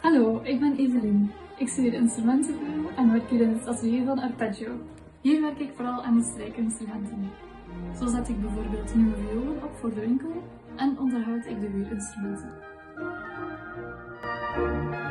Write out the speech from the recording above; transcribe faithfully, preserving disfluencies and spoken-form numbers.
Hallo, ik ben Evelien. Ik studeer instrumentenbouw en werk hier in het atelier van Arpeggio. Hier werk ik vooral aan de strijkinstrumenten. Zo zet ik bijvoorbeeld nieuwe violen op voor de winkel en onderhoud ik de huurinstrumenten.